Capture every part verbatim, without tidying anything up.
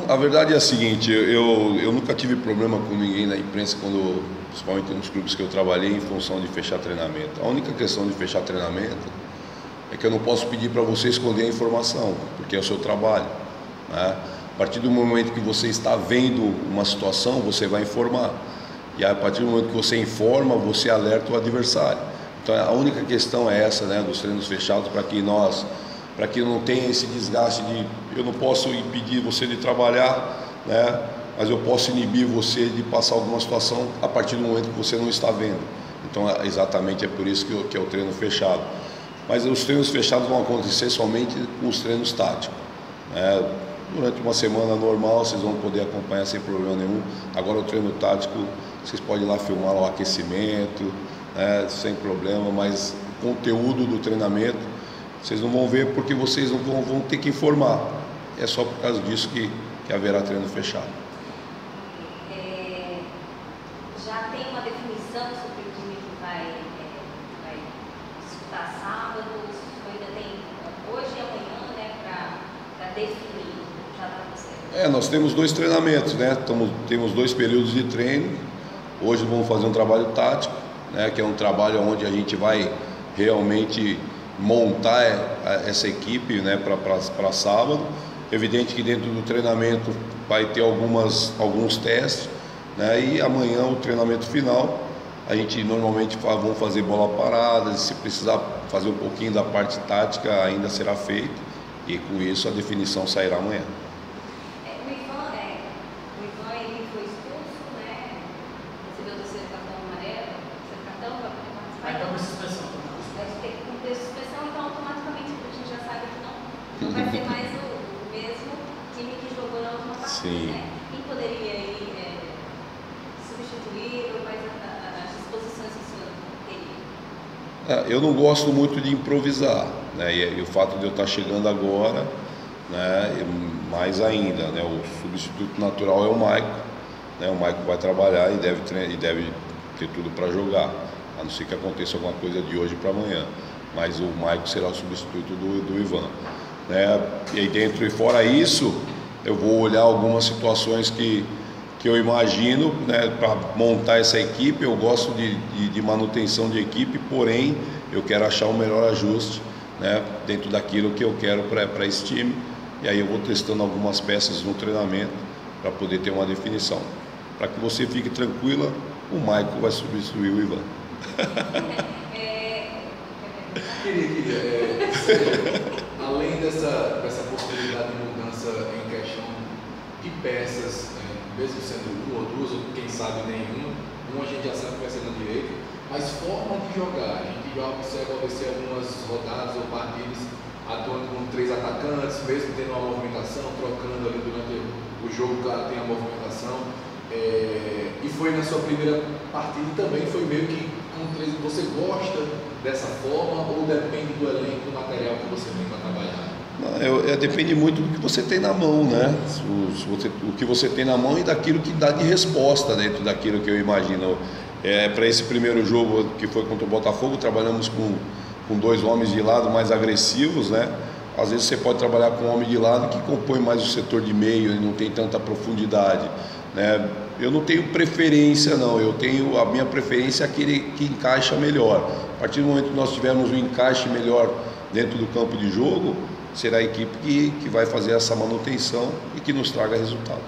a verdade é a seguinte, eu, eu nunca tive problema com ninguém na imprensa, quando, principalmente nos clubes que eu trabalhei, em função de fechar treinamento. A única questão de fechar treinamento é que eu não posso pedir para você esconder a informação, porque é o seu trabalho, né? A partir do momento que você está vendo uma situação, você vai informar. E a partir do momento que você informa, você alerta o adversário. Então a única questão é essa, né, dos treinos fechados, para que nós, para que não tenha esse desgaste de eu não posso impedir você de trabalhar, né, mas eu posso inibir você de passar alguma situação a partir do momento que você não está vendo. Então exatamente é por isso que, eu, que é o treino fechado. Mas os treinos fechados vão acontecer somente com os treinos táticos, né? Durante uma semana normal vocês vão poder acompanhar sem problema nenhum. Agora o treino tático, vocês podem ir lá filmar o aquecimento, né, sem problema, mas o conteúdo do treinamento vocês não vão ver, porque vocês não vão, vão ter que informar. É só por causa disso que, que haverá treino fechado. É, já tem uma definição sobre o time que vai, é, vai disputar sábado, ainda tem hoje e amanhã, né, para definir. É, nós temos dois treinamentos, né? Tamo, temos dois períodos de treino. Hoje vamos fazer um trabalho tático, né? Que é um trabalho onde a gente vai realmente montar essa equipe, né? Para sábado. Evidente que dentro do treinamento vai ter algumas, alguns testes, né? E amanhã o treinamento final, a gente normalmente faz, vamos fazer bola parada. Se precisar fazer um pouquinho da parte tática, ainda será feito. E com isso a definição sairá amanhã. Não vai ser mais o, o mesmo time que jogou na última partida, Sim. né? Quem poderia aí, é, substituir ou quais as disposições que o senhor teria? É, eu não gosto muito de improvisar, né? E, e o fato de eu estar chegando agora, né? Mais ainda, né? O substituto natural é o Maico, né? O Maico vai trabalhar e deve, e deve ter tudo para jogar, a não ser que aconteça alguma coisa de hoje para amanhã. Mas o Maico será o substituto do, do Ivan. Né? E aí dentro e fora isso, eu vou olhar algumas situações que, que eu imagino, né, para montar essa equipe. Eu gosto de, de, de manutenção de equipe, porém eu quero achar o melhor ajuste, né, dentro daquilo que eu quero para esse time. E aí eu vou testando algumas peças no treinamento para poder ter uma definição. Para que você fique tranquila, o Maico vai substituir o Ivan. Queria, queria, é, além dessa, dessa possibilidade de mudança em questão de peças, é, mesmo sendo uma ou duas, ou quem sabe nenhuma, uma a gente já sabe que vai ser na direita, mas forma de jogar, a gente já observa acontecer algumas rodadas ou partidas atuando com três atacantes, mesmo tendo uma movimentação, trocando ali durante o jogo, o cara tem a movimentação, é, e foi na sua primeira partida também, foi meio que com três. Você gosta dessa forma ou depende do elenco, do material que você tem para trabalhar? Não, eu, eu, depende muito do que você tem na mão, né? O, se você, o que você tem na mão e daquilo que dá de resposta dentro daquilo que eu imagino. É, para esse primeiro jogo que foi contra o Botafogo, trabalhamos com, com dois homens de lado mais agressivos, né? Às vezes você pode trabalhar com um homem de lado que compõe mais o setor de meio, ele não tem tanta profundidade, né? Eu não tenho preferência não, eu tenho a minha preferência é aquele que encaixa melhor. A partir do momento que nós tivermos um encaixe melhor dentro do campo de jogo, será a equipe que, que vai fazer essa manutenção e que nos traga resultado.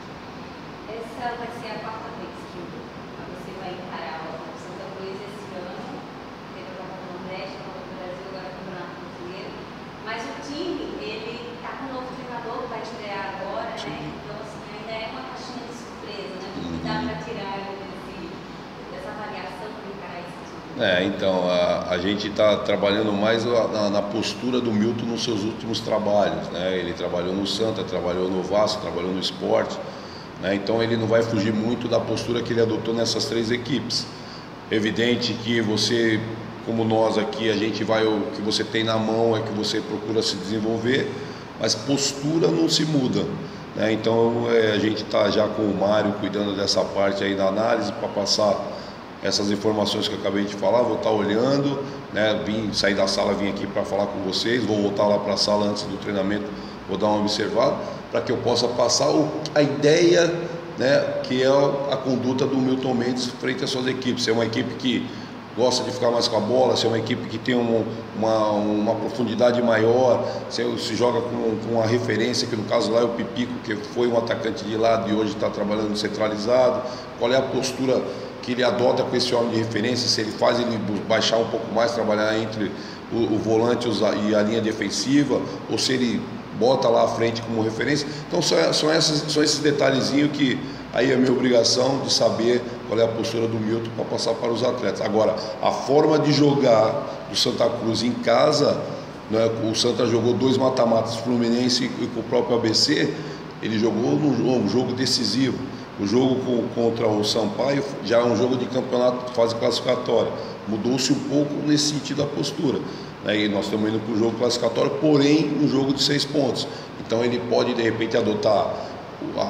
Essa vai ser a quarta vez que você vai encarar o Santa Cruz esse ano, teve a Copa do Nordeste, a Copa do Brasil, agora o Campeonato Brasileiro, mas o time, ele está com um novo treinador que vai estrear agora, né? Então assim, ainda é uma caixinha de surpresa, né? O que dá para tirar desse, dessa avaliação para encarar esse time? É, então, a, a gente está trabalhando mais na, na postura do Milton nos seus últimos trabalhos, né? Ele trabalhou no Santa, trabalhou no Vasco, trabalhou no Sport, né? Então ele não vai fugir muito da postura que ele adotou nessas três equipes. Evidente que você, como nós aqui, a gente vai, o que você tem na mão é que você procura se desenvolver, mas postura não se muda, né? Então é, a gente está já com o Mário cuidando dessa parte aí da análise para passar essas informações que eu acabei de falar. Vou estar olhando, né? Vim sair da sala, vim aqui para falar com vocês, vou voltar lá para a sala antes do treinamento, vou dar uma observada, para que eu possa passar o, a ideia, né, que é a conduta do Milton Mendes frente às suas equipes. É uma equipe que gosta de ficar mais com a bola, se é uma equipe que tem um, uma, uma profundidade maior, se, se joga com, com uma referência, que no caso lá é o Pipico, que foi um atacante de lado e hoje está trabalhando centralizado. Qual é a postura que ele adota com esse homem de referência, se ele faz ele baixar um pouco mais, trabalhar entre o, o volante e a linha defensiva, ou se ele bota lá à frente como referência. Então são, são, essas, são esses detalhezinhos que aí é minha obrigação de saber qual é a postura do Milton para passar para os atletas. Agora, a forma de jogar do Santa Cruz em casa, né, o Santa jogou dois mata-matas, Fluminense e com o próprio A B C, ele jogou num jogo decisivo. O jogo com, contra o Sampaio já é um jogo de campeonato, fase classificatória. Mudou-se um pouco nesse sentido a postura, né? E nós estamos indo para o jogo classificatório, porém um jogo de seis pontos. Então ele pode de repente adotar a,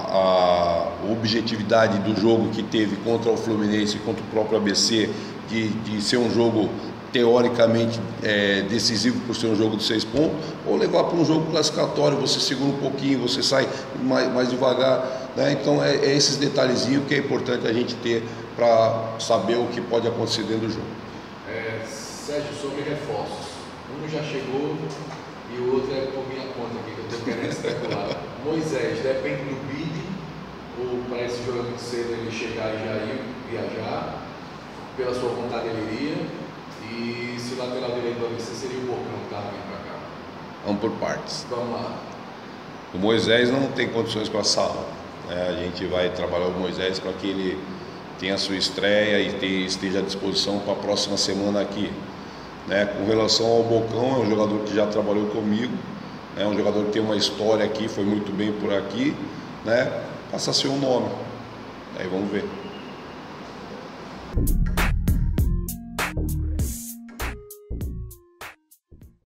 a objetividade do jogo que teve contra o Fluminense e contra o próprio A B C, de, de ser um jogo teoricamente é, decisivo por ser um jogo de seis pontos, ou levar para um jogo classificatório, você segura um pouquinho, você sai mais, mais devagar, né? Então é, é esses detalhezinhos que é importante a gente ter para saber o que pode acontecer dentro do jogo. É, Sérgio, sobre reforços, um já chegou e o outro é por minha conta aqui, que eu estou querendo especular. Moisés, depende do bid, ou para esse jogo muito cedo ele chegar e já ir viajar, pela sua vontade ele iria. E se o lateral direito do A B C seria o Bocão que estava vindo para cá? Vamos por partes. Vamos lá. O Moisés não tem condições para a sala, né? A gente vai trabalhar o Moisés para que ele tenha a sua estreia e te, esteja à disposição para a próxima semana aqui, né? Com relação ao Bocão, é um jogador que já trabalhou comigo, é um jogador que tem uma história aqui, foi muito bem por aqui, né? Passa a ser um nome. Aí vamos ver.